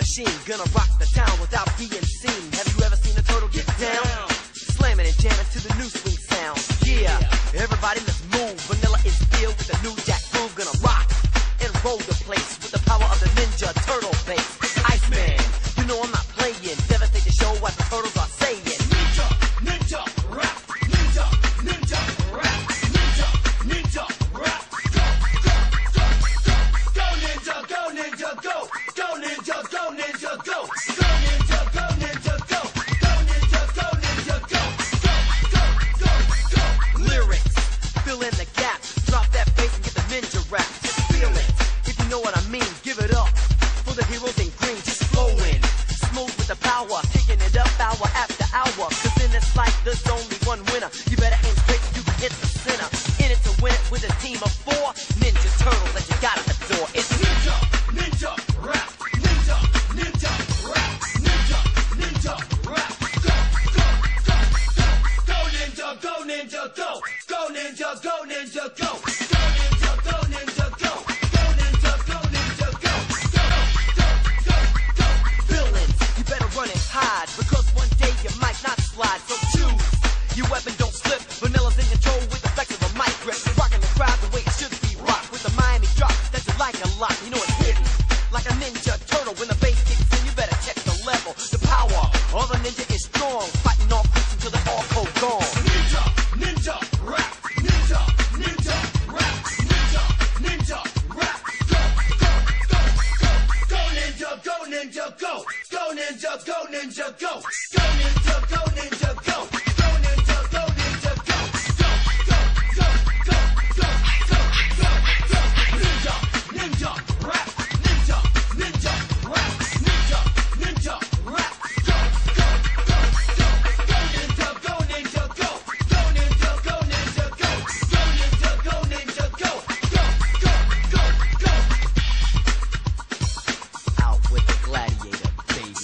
machine, gonna rock the town without being seen. Have you ever seen a turtle get down? Slamming and jamming to the new swing sound. Yeah, everybody let's move. Vanilla is filled with a new jack groove. Gonna rock and roll the place with the power of the Ninja Turtle bass. Iceman, you know I'm not playing. Devastate the show what the turtles are saying. Ninja, ninja, rap. Ninja, ninja, rap. Ninja, ninja, rap. Go, go, go, go. Go ninja, go ninja, go. Go ninja, go ninja, go. Go ninja, go ninja, go. Go ninja, go ninja, go. Go, go, go, go. Lyrics, fill in the gap. Drop that bass and get the ninja rap. Just feel it, if you know what I mean. Give it up for the heroes in green. Just flowing, smooth with the power. Kicking it up hour after hour. Cause in this life there's only one winner. You better aim straight so you can hit the center. In it to win it with a team of 4 Ninja Turtles that you gotta adore. It's Ninja, Ninja, rap. Ninja, Ninja, rap. Ninja, Ninja, rap. Go, go, go, go. Go Ninja, go Ninja, go. Go Ninja, go Ninja, go. Go Ninja, go Ninja, go. Go Ninja, go Ninja, go. Go, go, go, go. Villains, you better run and hide, because one day you might not slide. So choose your weapon, don't slip. Vanilla's in control with the flex of a mic grip. Rocking the crowd the way it should be rocked with the Miami drop that you like a lot. You know it's hidden like a Ninja Turtle. When the bass kicks in, you better check the level, the power. All the ninja is strong, fighting all creeps until they're all cold gone. Ninja, ninja, rap. Ninja, ninja, rap. Ninja, ninja, rap. Go, go, go, go. Go ninja, go ninja, go. Go ninja, go ninja, go. Go ninja, go ninja, go. Go ninja, go ninja, go. Go, go, go, go, go, go, go, go. Ninja, ninja, rap. Ninja, ninja, rap. Ninja, ninja, rap. Go, go, go, go. Go ninja, go ninja, go. Go ninja, go ninja, go. Go ninja, go ninja, go. Go, go, go, go. Out with the gladiator, baby.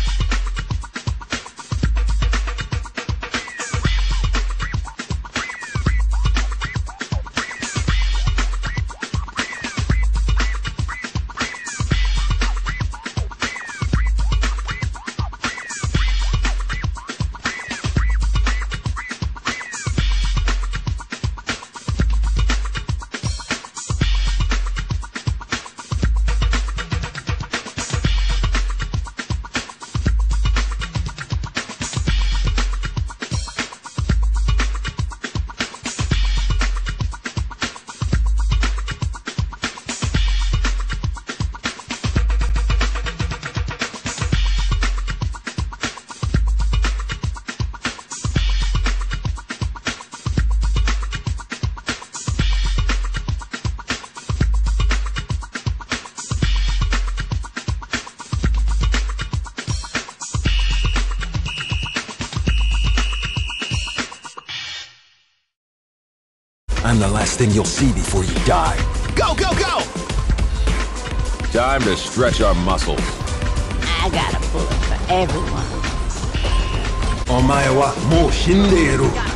I'm the last thing you'll see before you die. Go, go, go! Time to stretch our muscles. I got a bullet for everyone. お前はもう死んでいる。